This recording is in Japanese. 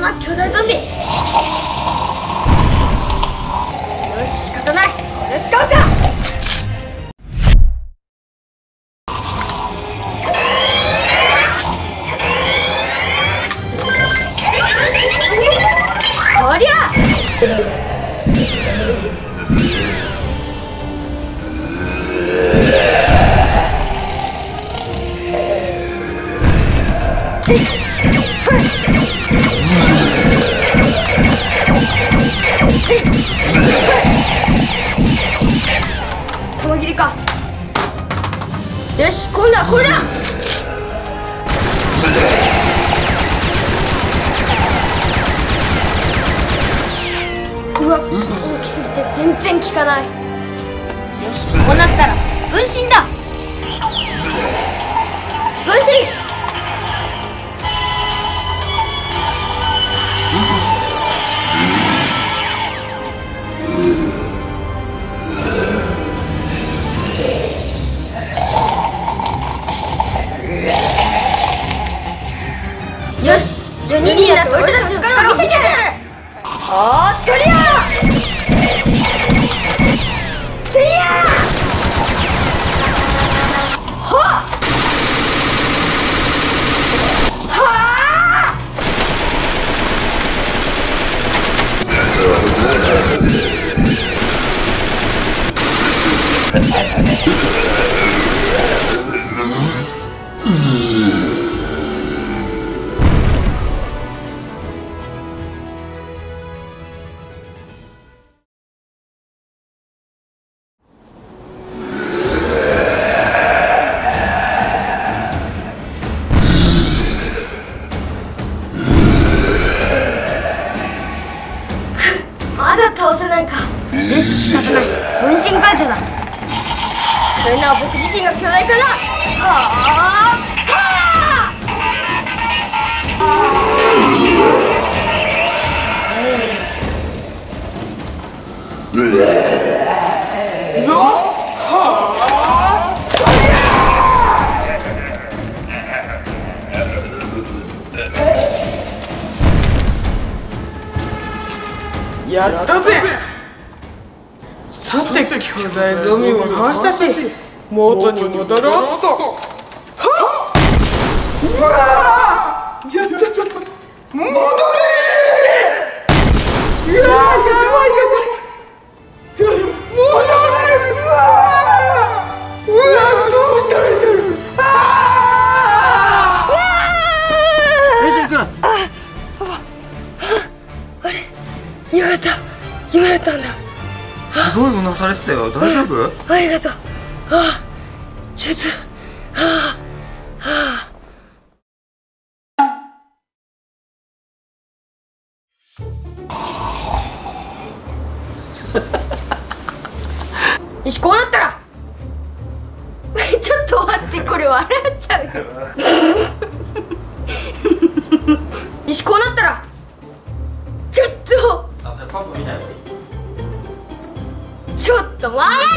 な巨大ゾンビ。よし、仕方ない、これ使うか。こりゃ玉切りか。よし、今度はこれだ。うわ、大きすぎて全然効かない。よし、こうなったら分身だ。分身。よし、4人になって俺たちの力を見せてやる。おー、とりゃせいやはっはまだ倒せないか。よし、仕方ない、分身解除だ。それなら僕自身が巨大化だ。はあはやったぜ。さて、巨大ゾンビも倒したし、元に戻ろうと。はっ、うわー、やっちゃった。戻れー。うわー、やばいやばい。戻れ。うわー、うわー、どうしたらいいんだろう。 レシン君。 よかった、夢やったんだ。 すごいうなされてたよ。大丈夫？ ありがとう。ああ、ちょっと、ああ、ああ。よし、こうなったらちょっと待って、これ笑っちゃうよ。よし、こうなったらちょっと、 パパ見ない。 ちょっと待って。